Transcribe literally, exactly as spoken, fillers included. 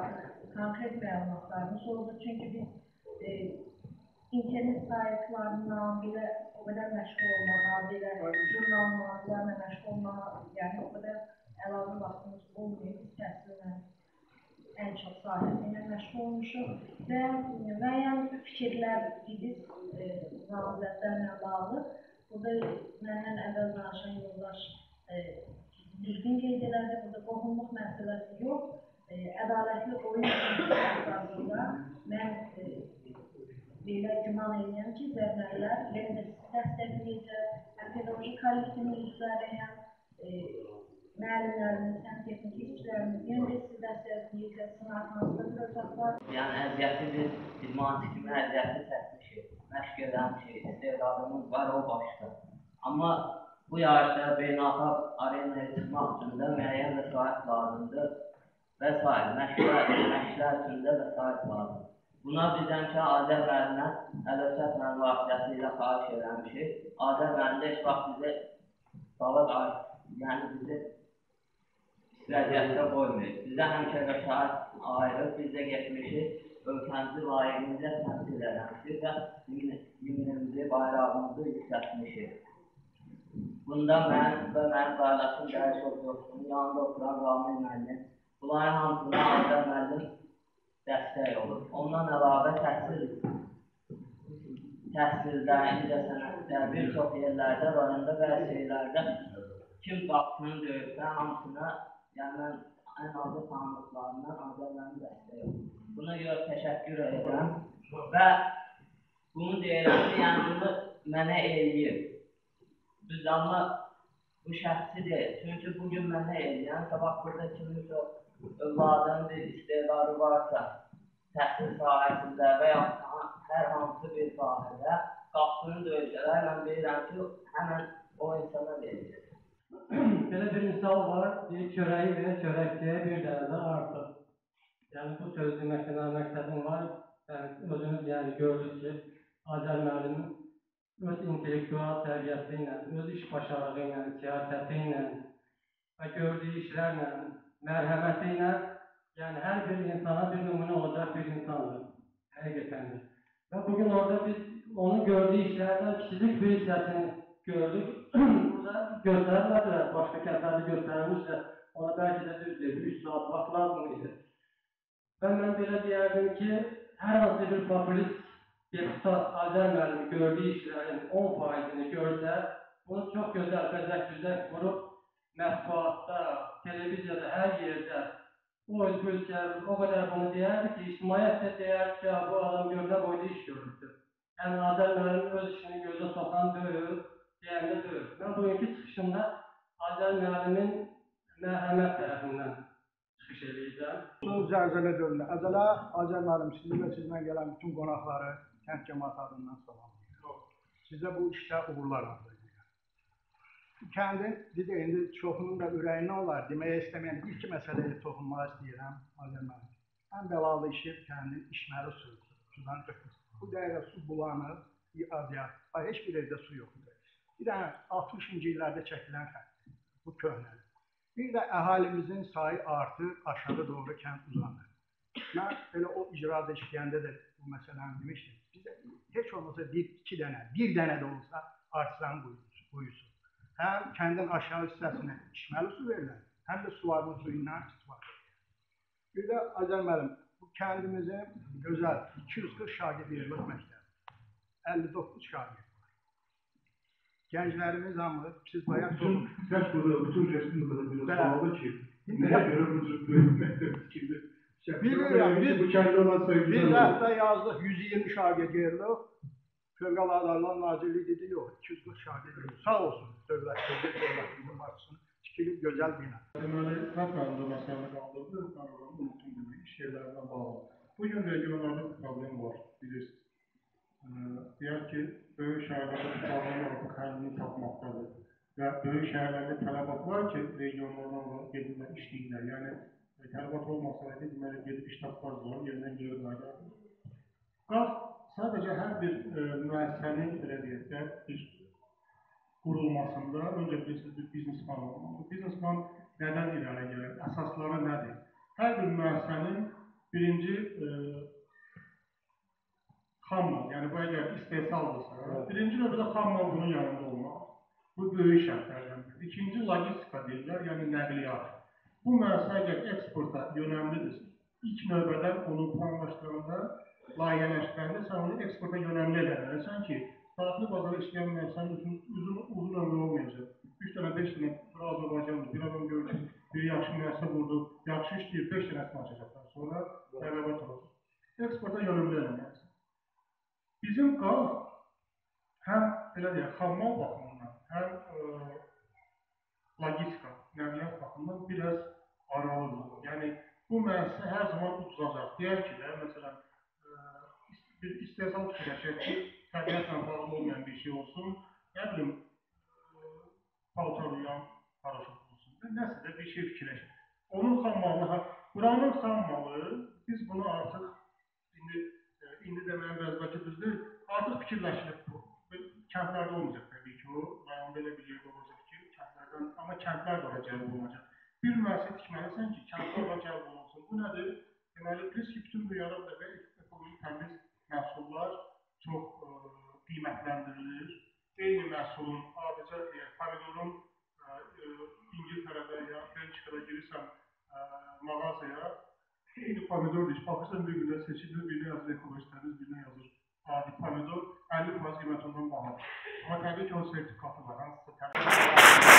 konkret məlumatlarını sordu. Çünki biz e, internet saytlarından belə o qədər məşğul olmağa, belə jurnal mağazalarla məşğul olmağa, yəni o qədər əlavə vaxtımız olmayıb, biz təhsillə ən çox sahəsilə məşğul olmuşuq və müəyyən fikirlər biz e, namizədlərlə bağlı. Burada məndən əvvəl danışan yoldaş e, düzgün qeyd elədi, burada qohumluq məsələsi yox, e, ədalətli oyun əsasında mən e, belə güman edirəm ki, zərnəllər həm də sizi dəstəkləyəcək, həm pedagojik kollektivin üzvləri, həm e, müəllimlərimiz, həm texniki işçilərimiz, yəni də sizi dəstəkləyəcək, sizin arxanızda duracaqlar. Yəni əziyyəti biz idmançı kimi əziyyəti çəkmişik, məşq eləmişik, istedadımız var o başda. Amma bu yarışda beynəlxalq arenaya çıxmaq üçün də müəyyən vəsait lazımdır və sair, məşqlər, məşqlər üçün də vəsait lazımdır. Buna bizdən ki, Azər müəllimdən Əlövsət müəllim vasitəsilə xahiş eləmişik. Azər müəllim də heç vaxt bizi dalıq, yəni bizi vəziyyətdə qoymayıb. Bizə həmişə vəsait ayırıb, biz də getmişik, ölkəmizi layiqimizə təmsil eləmişik və himnimizi, bayrağımızı yüksəltmişik. Bunda mən və mənim qardaşım dəyəş dostum, yanında oturan Ramil müəllim, bunların hamısına Azər müəllim dəstək olur. Ondan əlavə təhsil, təhsildə, incəsənətdə, bir çox yerlərdə, rayonda və şeylərdə kim qapısını döyürsə, hamısına, yəni mən ən azı tanıdıqlarından Azər müəllim dəstək olur. Buna görə təşəkkür edirəm və bunu deyirəm ki, yəni bunu mənə eləyir. Düz, amma bu şəxsi deyil. Çünki bugün mənə eləyən, sabah burada kiminsə övladın bir istedadı varsa, təhsil sahəsində və ya hər hansı bir sahədə qapısını döysələr, mən deyirəm ki, həmən o insana verilir. Belə bir misal var, deyir, çörəyi və çörəkçiyə bir dənədən artıq. Yəni, bu söz deməkdən məqsədim var, yəni, özünüz yəni, gördünüz ki, Azər müəllim öz intellektual səviyyəsi ilə, öz iş başarığı ilə, siyasəti ilə və gördüyü işlərlə, mərhəməti ilə, yəni hər bir insana bir nümunə olacaq bir insandır, həqiqətəndir. Və bugün orada biz onun gördüyü işlərdən kiçicik bir hissəsini gördük. Burada göstərilmədilər, başqa kəslərdə göstərilmişlər, ona bəlkə də düzdür, üç saat vaxt lazımdır. Və mən belə deyərdim ki, hər hansı bir populist deputat Azər müəllimi gördüyü işlərin on faizini görsə, bunu çox gözəl bəzək-düzək vurub, mətbuatda, televiziyada, hər yerdə o özgürlüklər o qədər bunu deyərdi ki, ictimaiyyət də deyərdi ki, bu adam görünə boyda iş görürdü. Yəni, Azər müəllim öz işini gözə soxan deyil, deyəndə deyil. Mən bugünkü çıxışımda Azər müəllimin mərhəmət tərəfindən çıxış edəcəm. Son zəlzələ dövründə əvvəla Azər müəllim sizi və sizdən gələn bütün qonaqları kənd cəmiyyəti adından salamlayıram. Sizə bu işdə uğurlar arzu edirəm. Kəndin, bir də indi çoxunun da ürəyindən olar, deməyə istəməyən bir iki məsələyə toxunmağa istəyirəm Azər müəllim. Ən bəlalı işi kəndin içməli suyu, sudan götürür. Bu dəqiqə su bulanır, bir aziyat, heç bir evdə su yoxdur. Bir dənə altmışıncı illərdə çəkilən xətt, bu köhnədir. Bir də əhalimizin sayı artır, aşağı doğru kənd uzanır. Mən elə o icrada işləyəndə də bu məsələni demişdim. Bizə heç olmasa bir, iki dənə, bir dənə də olsa artisan quyusu. Həm kəndin aşağı hissəsinə içməli su verirlər, həm də suvarma suyundan istifadə edirlər. Bir də Azər müəllim, bu kəndimizin gözəl iki yüz qırx şagird yerlik məktəbi, əlli doqquz şagird var. Gənclərimiz hamı, siz bayaq çox... Səs burada, bütün respublikada bir sualda ki, nəyə görə bu cür böyük məktəb tikildi? Bilirəm, biz biz hətta yazdıq yüz iyirmi şagird yerlik, Fövqəladə Hallar Nazirliyi dedi, yox, iki yüz qırx şagird yerlik. Sağ olsun, dövlət, dövlətimizin başçısını tikilib gözəl bina. Deməli, Fərqanında məsələni qaldırdı, qanunlarını unuttum demək, iş yerlərindən bağlı. Bugün regionlarda bir problem var, bilirsiniz. Deyər ki, böyük şəhərlərdə problem artıq həllini tapmaqdadır. Və böyük şəhərlərdə tələbat var ki, regionlardan gedirlər, işləyirlər. Yəni, tələbat olmasaydı, deməli, gedib iş tapmazlar, yerindən geri qaydardır. Qaz sadəcə hər bir müəssisənin, belə deyək də, bir qurulmasında öncə bilirsiniz, bir biznes plan olmalıdır. Biznes plan nədən irəli gəlir, əsasları nədir? Hər bir müəssisənin birinci e, xam mal, yəni bu əgər istehsaldırsa, Evet. birinci növbədə xam mal bunun yanında olmaq. Bu böyük şərtlərdən biridir. İkinci, logistika deyirlər, yəni nəqliyyat. Bu müəssisə əgər eksporta yönəmlidir, ilk növbədə onu planlaşdıranda, layihələşdirəndə sən onu eksporta yönəmli eləməlisən ki, daxili bazara işləyən müəssisənin uzun, uzun, uzun ömrü olmayacaq. Üç dənə, beş dənə, bir Azərbaycandır, bir adam görür ki, bir yaxşı müəssisə qurdu, yaxşı işləyir, beş dənəsini açacaqlar, sonra rəqabət olacaq. Eksporta yönəmli eləməlisən. Bizim qaz həm, belə deyək, xammal baxımından, həm e, logistika, nəqliyyat baxımından biraz aralıdır. Yəni, bu müəssisə hər zaman udulacaq. Deyər ki də, məsələn, e, bir istehsal fikirləşək ki, təbiətlə bağlı olmayan bir şey olsun, nə bilim, e, paltarlayan paraşot olsun, nəsə də bir şey fikirləşək. Onun xammalı, buranın xammalı, biz bunu artıq, indi, e, indi deməyən biraz bəlkə düzdür, artıq fikirləşilib bu. Kəndlərdə olmayacaq təbii ki, o rayonda elə bir yerdə olacaq ki, kəndlərdən, amma kəndlər də ora cəlb olunacaq. Bir müəssisə tikməlisən ki, kəndlər ora cəlb olunsun. Bu nədir? Deməli, biz ki, bütün dünyada da ekoloji təmiz məhsullar çox ə, qiymətləndirilir. Eyni məhsulun, adicə deyək, pomidorun ə, ə, İngiltərədə ya Belçikada girirsən ə, mağazaya, eyni pomidor deyil. Baxırsan bir gündə seçilir, birinə yazır ekoloji təmiz, birinə yazır adi pomidor, əlli faiz qiymət ondan bahadır. Amma təbii ki, o sertifikatı var, hansısa təbii.